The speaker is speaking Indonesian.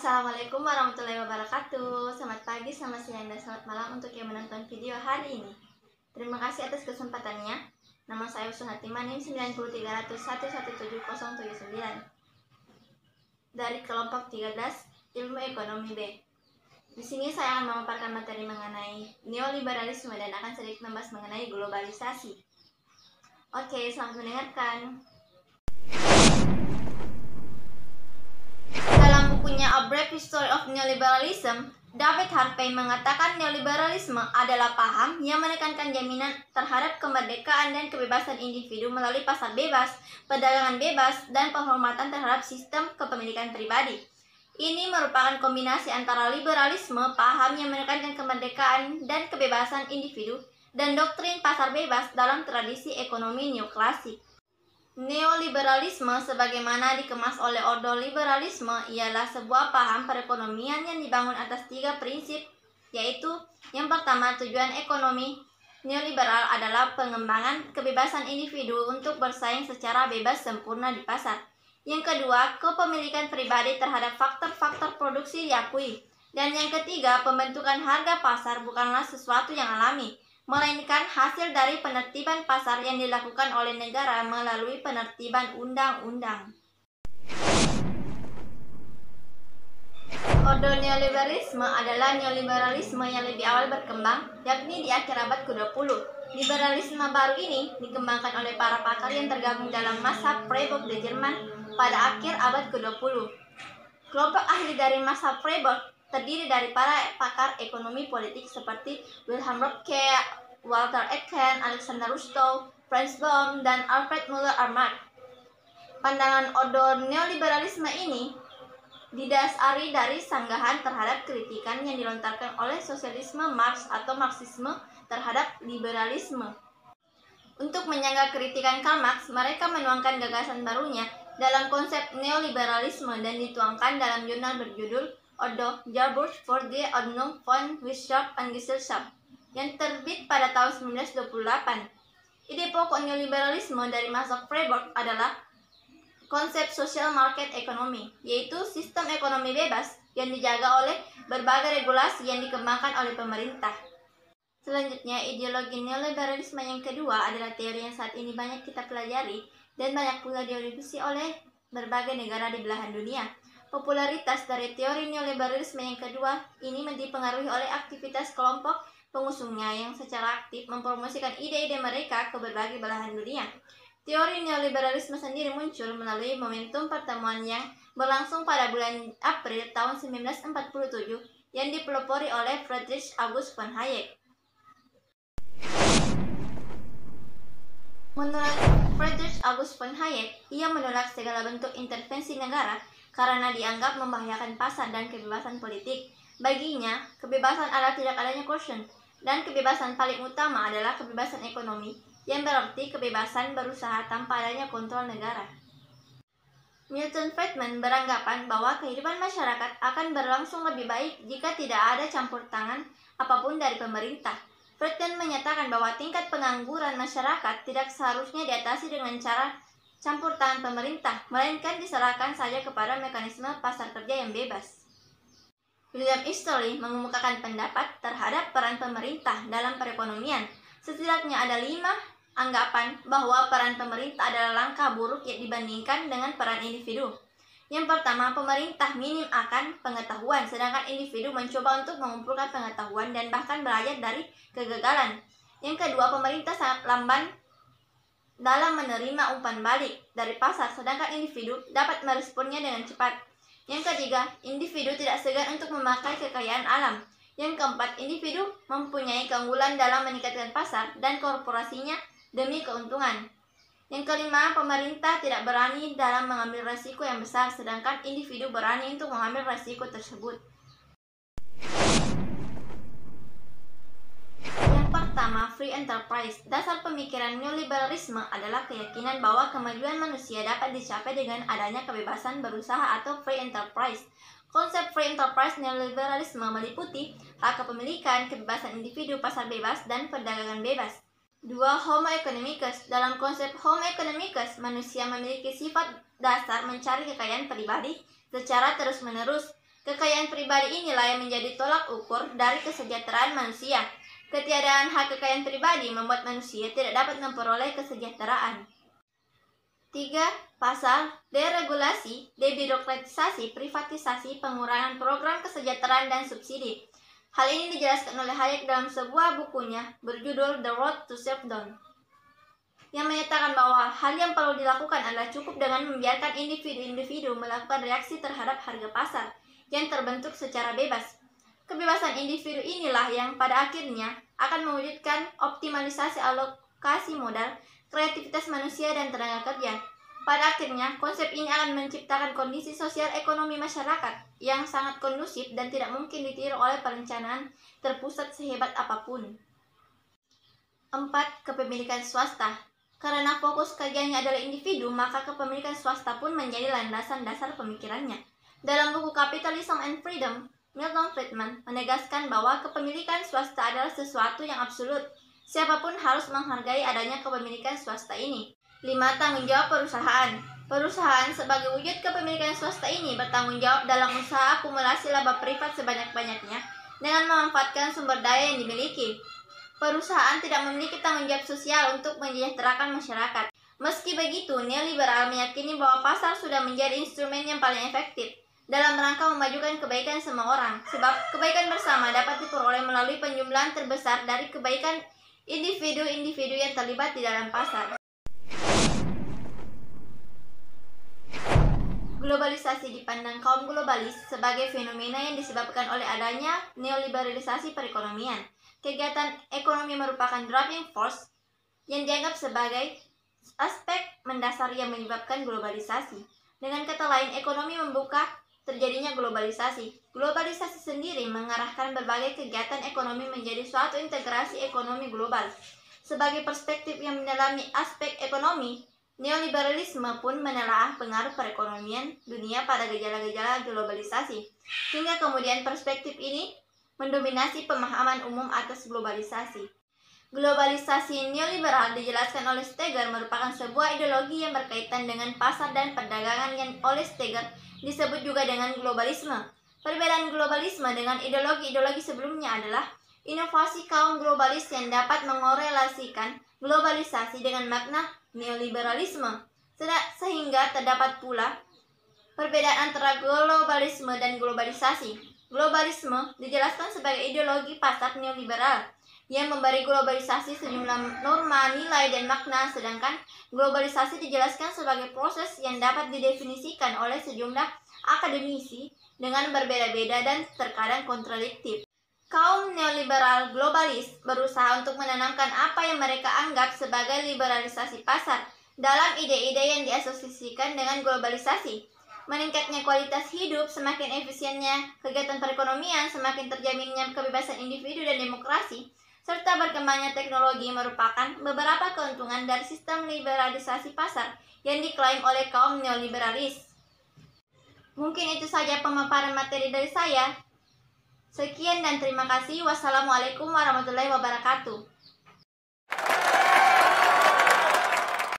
Assalamualaikum warahmatullahi wabarakatuh. Selamat pagi, selamat siang, dan selamat malam untuk yang menonton video hari ini. Terima kasih atas kesempatannya. Nama saya Usun Hatimah, NIM 930111779 dari kelompok 13 Ilmu Ekonomi B. Di sini saya akan memaparkan materi mengenai neoliberalisme dan akan sedikit membahas mengenai globalisasi. Oke, selamat mendengarkan. Dalam bukunya A Brief History of Neoliberalism, David Harvey mengatakan neoliberalisme adalah paham yang menekankan jaminan terhadap kemerdekaan dan kebebasan individu melalui pasar bebas, perdagangan bebas, dan penghormatan terhadap sistem kepemilikan pribadi. Ini merupakan kombinasi antara liberalisme, paham yang menekankan kemerdekaan dan kebebasan individu, dan doktrin pasar bebas dalam tradisi ekonomi neoklasik. Neoliberalisme sebagaimana dikemas oleh ordoliberalisme ialah sebuah paham perekonomian yang dibangun atas 3 prinsip, yaitu yang pertama, tujuan ekonomi neoliberal adalah pengembangan kebebasan individu untuk bersaing secara bebas sempurna di pasar. Yang kedua, kepemilikan pribadi terhadap faktor-faktor produksi diakui. Dan yang ketiga, pembentukan harga pasar bukanlah sesuatu yang alami, melainkan hasil dari penertiban pasar yang dilakukan oleh negara melalui penertiban undang-undang. Ordo neoliberalisme adalah neoliberalisme yang lebih awal berkembang, yakni di akhir abad ke-20. Liberalisme baru ini dikembangkan oleh para pakar yang tergabung dalam mazhab Freiburg di Jerman pada akhir abad ke-20. Kelompok ahli dari mazhab Freiburg terdiri dari para pakar ekonomi politik seperti Wilhelm Röpke, Walter Eken, Alexander Rustow, Franz Bohm, dan Alfred Müller-Arndt. Pandangan ordo neoliberalisme ini didasari dari sanggahan terhadap kritikan yang dilontarkan oleh sosialisme Marx atau Marxisme terhadap liberalisme. Untuk menyanggah kritikan Karl Marx, mereka menuangkan gagasan barunya dalam konsep neoliberalisme dan dituangkan dalam jurnal berjudul Ordo Jahrbuch für die Ordnung von Wirtschaft und Gesellschaft yang terbit pada tahun 1928. Ide pokok neoliberalisme dari mazhab Freiburg adalah konsep social market economy, yaitu sistem ekonomi bebas yang dijaga oleh berbagai regulasi yang dikembangkan oleh pemerintah. Selanjutnya, ideologi neoliberalisme yang kedua adalah teori yang saat ini banyak kita pelajari dan banyak pula diadopsi oleh berbagai negara di belahan dunia. Popularitas dari teori neoliberalisme yang kedua ini dipengaruhi oleh aktivitas kelompok pengusungnya yang secara aktif mempromosikan ide-ide mereka ke berbagai belahan dunia. Teori neoliberalisme sendiri muncul melalui momentum pertemuan yang berlangsung pada bulan April tahun 1947 yang dipelopori oleh Friedrich August von Hayek. Menurut Friedrich August von Hayek, ia menolak segala bentuk intervensi negara karena dianggap membahayakan pasar dan kebebasan politik. Baginya, kebebasan adalah tidak adanya coercion, dan kebebasan paling utama adalah kebebasan ekonomi, yang berarti kebebasan berusaha tanpa adanya kontrol negara. Milton Friedman beranggapan bahwa kehidupan masyarakat akan berlangsung lebih baik jika tidak ada campur tangan apapun dari pemerintah. Friedman menyatakan bahwa tingkat pengangguran masyarakat tidak seharusnya diatasi dengan cara campur tangan pemerintah, melainkan diserahkan saja kepada mekanisme pasar kerja yang bebas. William Easterly mengemukakan pendapat terhadap peran pemerintah dalam perekonomian. Setidaknya ada 5 anggapan bahwa peran pemerintah adalah langkah buruk yang dibandingkan dengan peran individu. Yang pertama, pemerintah minim akan pengetahuan, sedangkan individu mencoba untuk mengumpulkan pengetahuan dan bahkan belajar dari kegagalan. Yang kedua, pemerintah sangat lamban dalam menerima umpan balik dari pasar, sedangkan individu dapat meresponnya dengan cepat. Yang ketiga, individu tidak segan untuk memakai kekayaan alam. Yang keempat, individu mempunyai keunggulan dalam meningkatkan pasar dan korporasinya demi keuntungan. Yang kelima, pemerintah tidak berani dalam mengambil resiko yang besar, sedangkan individu berani untuk mengambil resiko tersebut. Yang pertama, free enterprise. Dasar pemikiran neoliberalisme adalah keyakinan bahwa kemajuan manusia dapat dicapai dengan adanya kebebasan berusaha atau free enterprise. Konsep free enterprise neoliberalisme meliputi hak kepemilikan, kebebasan individu, pasar bebas, dan perdagangan bebas. 2. Homo economicus. Dalam konsep Homo economicus, manusia memiliki sifat dasar mencari kekayaan pribadi secara terus-menerus. Kekayaan pribadi inilah yang menjadi tolak ukur dari kesejahteraan manusia. Ketiadaan hak kekayaan pribadi membuat manusia tidak dapat memperoleh kesejahteraan. 3. Pasal deregulasi, debirokratisasi, privatisasi, pengurangan program kesejahteraan dan subsidi. Hal ini dijelaskan oleh Hayek dalam sebuah bukunya berjudul The Road to Serfdom, yang menyatakan bahwa hal yang perlu dilakukan adalah cukup dengan membiarkan individu-individu melakukan reaksi terhadap harga pasar yang terbentuk secara bebas. Kebebasan individu inilah yang pada akhirnya akan mewujudkan optimalisasi alokasi modal, kreativitas manusia, dan tenaga kerja. Pada akhirnya, konsep ini akan menciptakan kondisi sosial ekonomi masyarakat yang sangat kondusif dan tidak mungkin ditiru oleh perencanaan terpusat sehebat apapun. 4. Kepemilikan swasta. Karena fokus kajiannya adalah individu, maka kepemilikan swasta pun menjadi landasan dasar pemikirannya. Dalam buku Capitalism and Freedom, Milton Friedman menegaskan bahwa kepemilikan swasta adalah sesuatu yang absolut. Siapapun harus menghargai adanya kepemilikan swasta ini. 5. Tanggung jawab perusahaan. Perusahaan sebagai wujud kepemilikan swasta ini bertanggung jawab dalam usaha akumulasi laba privat sebanyak-banyaknya dengan memanfaatkan sumber daya yang dimiliki. Perusahaan tidak memiliki tanggung jawab sosial untuk mensejahterakan masyarakat. Meski begitu, neoliberal meyakini bahwa pasar sudah menjadi instrumen yang paling efektif dalam rangka memajukan kebaikan semua orang, sebab kebaikan bersama dapat diperoleh melalui penjumlahan terbesar dari kebaikan individu-individu yang terlibat di dalam pasar. Globalisasi dipandang kaum globalis sebagai fenomena yang disebabkan oleh adanya neoliberalisasi perekonomian. Kegiatan ekonomi merupakan driving force yang dianggap sebagai aspek mendasar yang menyebabkan globalisasi. Dengan kata lain, ekonomi membuka terjadinya globalisasi. Globalisasi sendiri mengarahkan berbagai kegiatan ekonomi menjadi suatu integrasi ekonomi global. Sebagai perspektif yang mendalami aspek ekonomi, neoliberalisme pun menelaah pengaruh perekonomian dunia pada gejala-gejala globalisasi, hingga kemudian perspektif ini mendominasi pemahaman umum atas globalisasi. Globalisasi neoliberal dijelaskan oleh Steger merupakan sebuah ideologi yang berkaitan dengan pasar dan perdagangan yang oleh Steger disebut juga dengan globalisme. Perbedaan globalisme dengan ideologi-ideologi sebelumnya adalah inovasi kaum globalis yang dapat mengorelasikan globalisasi dengan makna neoliberalisme, sehingga terdapat pula perbedaan antara globalisme dan globalisasi. Globalisme dijelaskan sebagai ideologi pasar neoliberal yang memberi globalisasi sejumlah norma, nilai, dan makna, sedangkan globalisasi dijelaskan sebagai proses yang dapat didefinisikan oleh sejumlah akademisi dengan berbeda-beda dan terkadang kontradiktif. Kaum neoliberal globalis berusaha untuk menanamkan apa yang mereka anggap sebagai liberalisasi pasar dalam ide-ide yang diasosiasikan dengan globalisasi. Meningkatnya kualitas hidup, semakin efisiennya kegiatan perekonomian, semakin terjaminnya kebebasan individu dan demokrasi, serta berkembangnya teknologi merupakan beberapa keuntungan dari sistem liberalisasi pasar yang diklaim oleh kaum neoliberalis. Mungkin itu saja pemaparan materi dari saya. Sekian dan terima kasih. Wassalamualaikum warahmatullahi wabarakatuh.